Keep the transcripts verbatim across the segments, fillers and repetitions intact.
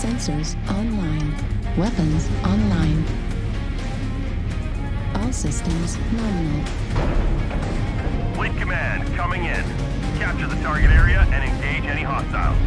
Sensors online. Weapons online. All systems nominal. Fleet Command, coming in. Capture the target area and engage any hostiles.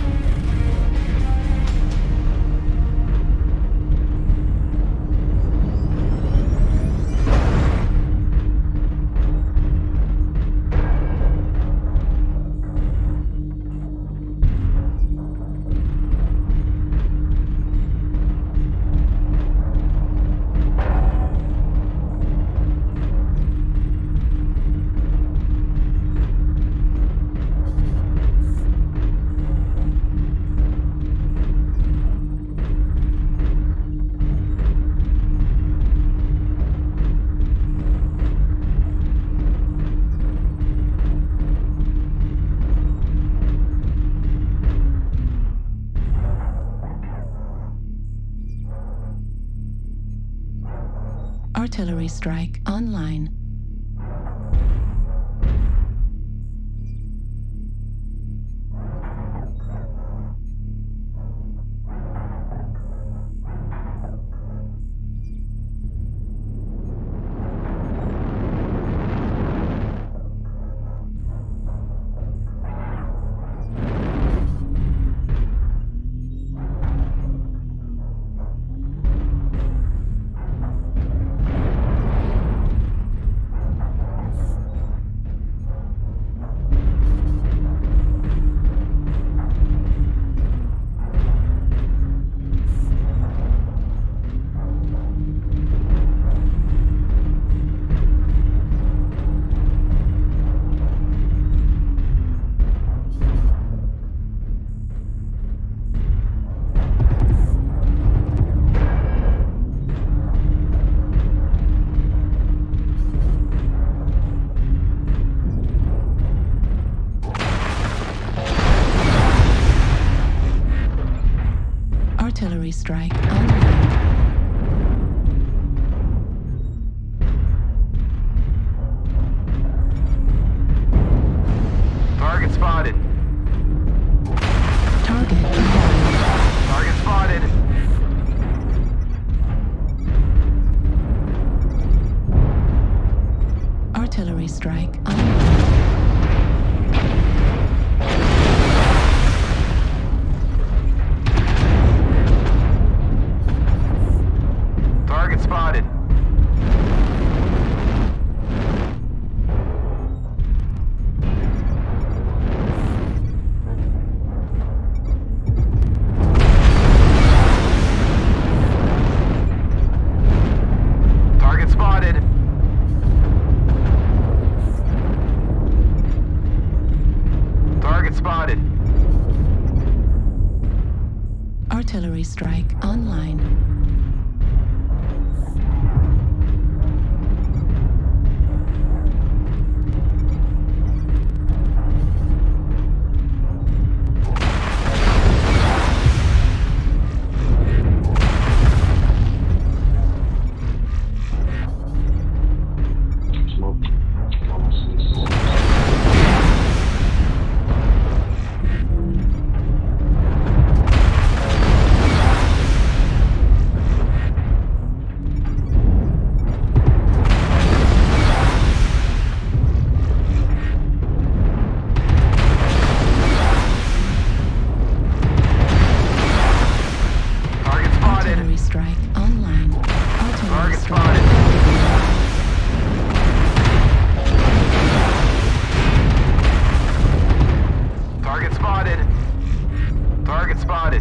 Artillery strike online. Artillery strike online. Target spotted. Target acquired. Target spotted. Artillery strike online. Target spotted. Target spotted. Target spotted. Artillery strike online. Artillery strike online. Artillery Target strike. spotted. Target spotted. Target spotted.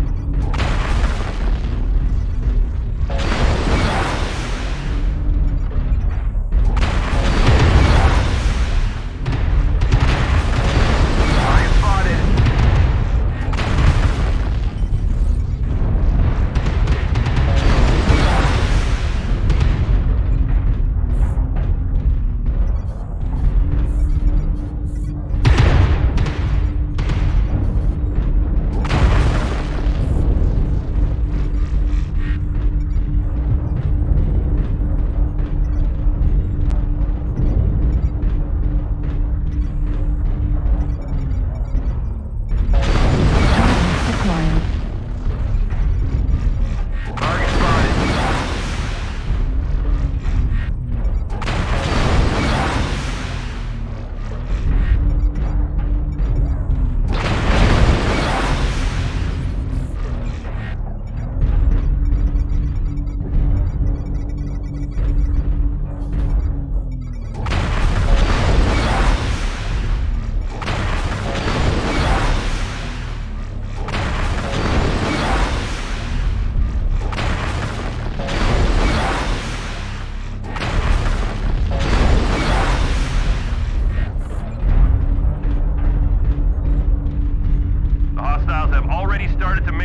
Target spotted.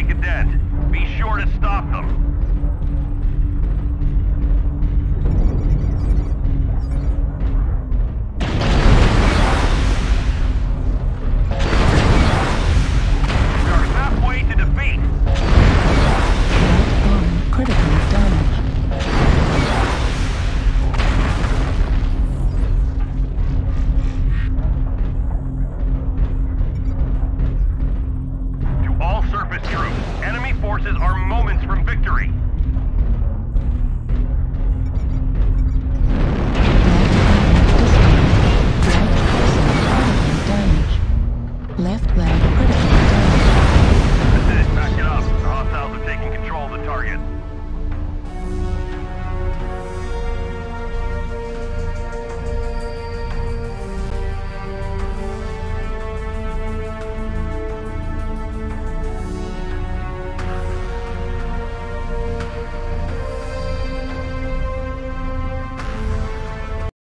make a dent. Be sure to stop them. We are halfway to defeat. Light bomb critically damaged. To all surface troops, enemy forces are moments from victory.